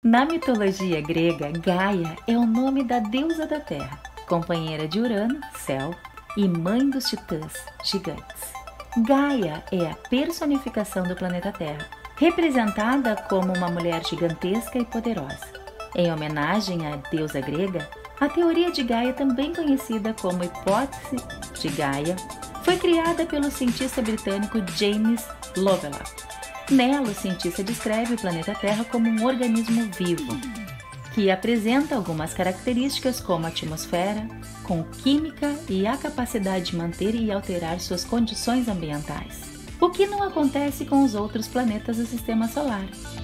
Na mitologia grega, Gaia é o nome da deusa da terra, companheira de Urano, céu, e mãe dos titãs, gigantes. Gaia é a personificação do planeta Terra, representada como uma mulher gigantesca e poderosa. Em homenagem à deusa grega, a teoria de Gaia, também conhecida como hipótese de Gaia, foi criada pelo cientista britânico James Lovelock. Nela, o cientista descreve o planeta Terra como um organismo vivo, que apresenta algumas características como a atmosfera, com química e a capacidade de manter e alterar suas condições ambientais, o que não acontece com os outros planetas do Sistema Solar.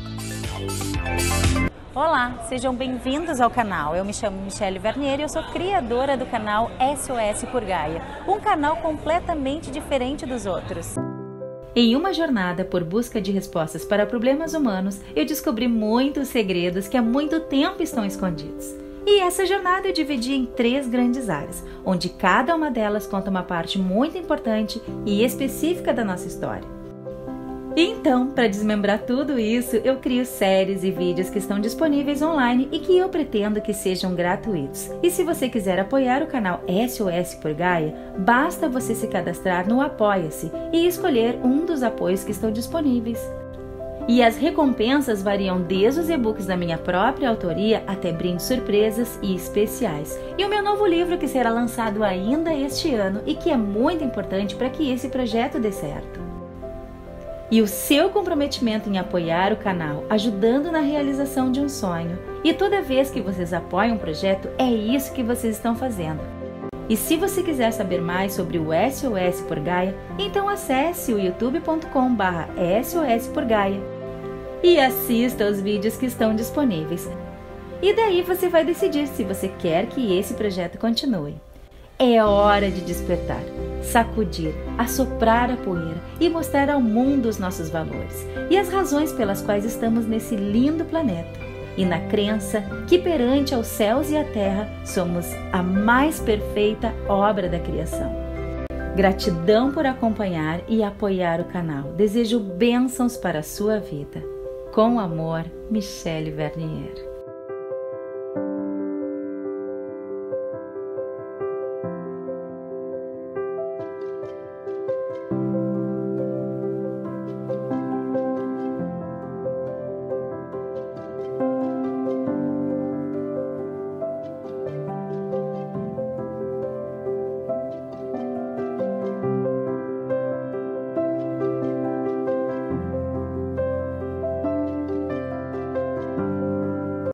Olá, sejam bem-vindos ao canal. Eu me chamo Michele Vernier e eu sou criadora do canal SOS por Gaia, um canal completamente diferente dos outros. Em uma jornada por busca de respostas para problemas humanos, eu descobri muitos segredos que há muito tempo estão escondidos. E essa jornada eu dividi em 3 grandes áreas, onde cada uma delas conta uma parte muito importante e específica da nossa história. Então, para desmembrar tudo isso, eu crio séries e vídeos que estão disponíveis online e que eu pretendo que sejam gratuitos. E se você quiser apoiar o canal SOS por Gaia, basta você se cadastrar no Apoia-se e escolher um dos apoios que estão disponíveis. E as recompensas variam desde os e-books da minha própria autoria até brindes surpresas e especiais. E o meu novo livro, que será lançado ainda este ano e que é muito importante para que esse projeto dê certo. E o seu comprometimento em apoiar o canal, ajudando na realização de um sonho. E toda vez que vocês apoiam um projeto, é isso que vocês estão fazendo. E se você quiser saber mais sobre o SOS por Gaia, então acesse o youtube.com/SOS por Gaia e assista aos vídeos que estão disponíveis. E daí você vai decidir se você quer que esse projeto continue. É hora de despertar, sacudir, assoprar a poeira e mostrar ao mundo os nossos valores e as razões pelas quais estamos nesse lindo planeta. E na crença que perante aos céus e à terra somos a mais perfeita obra da criação. Gratidão por acompanhar e apoiar o canal. Desejo bênçãos para a sua vida. Com amor, Michele Vernier.